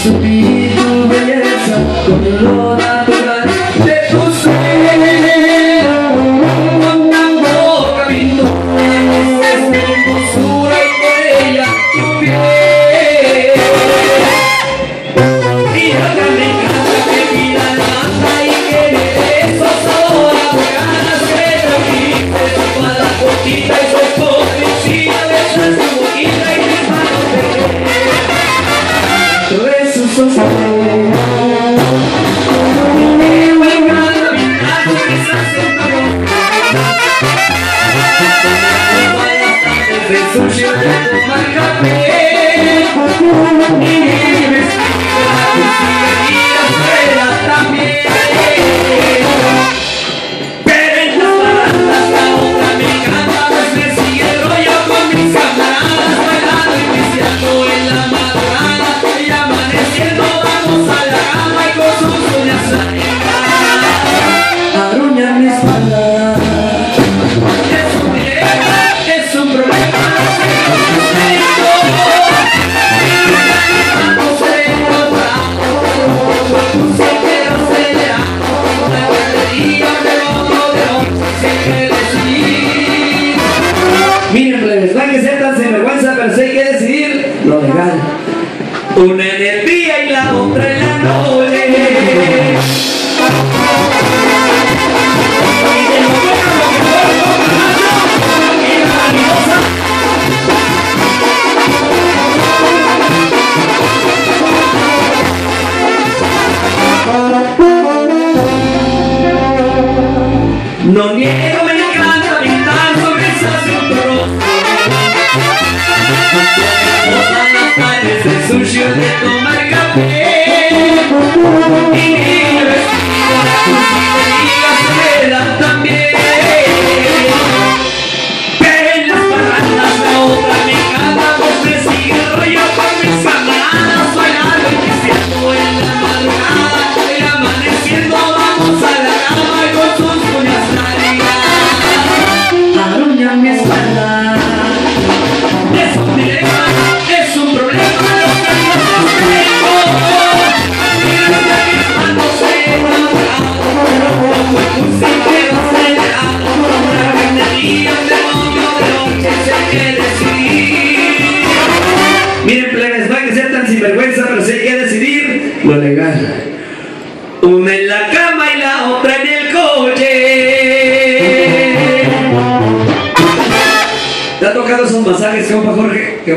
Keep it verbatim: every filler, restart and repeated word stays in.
subir tu belleza con lo natural de tu ser, con tan poca virtud, es hermosura y por ella tu piel. Y lo que me encanta que vida manda y que me besos ahora por ganas que trajiste tu espalda cortita y soy pobre encima besas tu boquita y mis manos de todo eso sos amor. Sushi de tomar café y mi vestido la cocina afuera también. Pero en las barandas la otra me encanta, pues me sigue el rollo con mis camaradas, bailando y pisteando en la madrugada y amaneciendo vamos a la cama y con sus uñas largas aruñan mi espalda. Es un dilema, es un problema. Miren, plebes, no hay que ser tan sinvergüenza, pero sí hay que decidir lo legal. Una en el día y la otra en la noche. No niego, me encanta pintar sonrisas en tu rostro. Todas las tardes de sushi de tomar café y mi vestido la cocinería se da también. Pero en las barrandas la otra me encanta, pues me sigue el rollo con mis camaradas, bailando y pisteando en la madrugada y amaneciendo vamos a la cama y con sus uñas aruñan mi espalda. Es un dilema, es un problema, los cariños los tengo. Mira que mis manos se enamoran, como el crucero acelerado, una ganadería de novio de noche se hay que decidir. Miren, plebes, no hay que ser tan sinvergüenza, pero sí hay que decidir lo legal. Una en la cama y la otra en el coche. ¿Te ha tocado esos masajes, compa Jorge?